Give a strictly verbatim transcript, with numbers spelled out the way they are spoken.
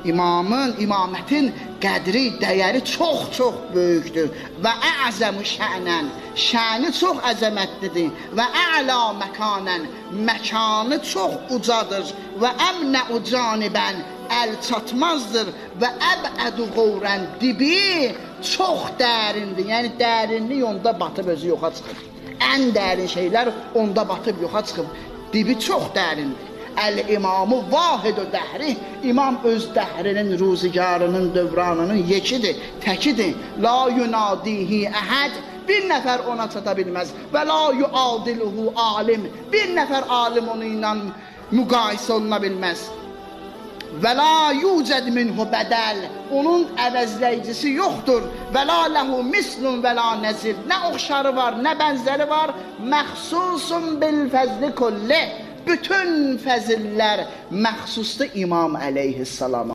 İmamın, imamətin qədri, dəyəri çox-çox böyükdür. Və əzəmü şənən, şəni çox əzəmətlidir. Və əla məkanən, məkanı çox ucadır. Və əmnə ucanibən, əl çatmazdır. Və əbədu qovrən, dibi çox dərindir. Yəni dərinlik onda batıb özü yoxa çıxır. Ən dərin şeylər onda batıb yoxa çıxıb. Dibi çox dərindir. Əl-imamı vahid-ü dəhri, imam öz dəhrinin, ruzigarının, dövranının yekidir, təkidir. La yunadihi əhəd, bir nəfər ona çata bilməz. Və la yuadiluhu alim, bir nəfər alim onu ilə müqayisə oluna bilməz. Və la yucəd minhu bədəl, onun əvəzləyicisi yoxdur. Və la ləhu mislun və la nəzir, nə oxşarı var, nə bənzəri var. Məxsusun bil fəzli kulli, bütün fəzillər məxsusdur İmam əleyhissalama.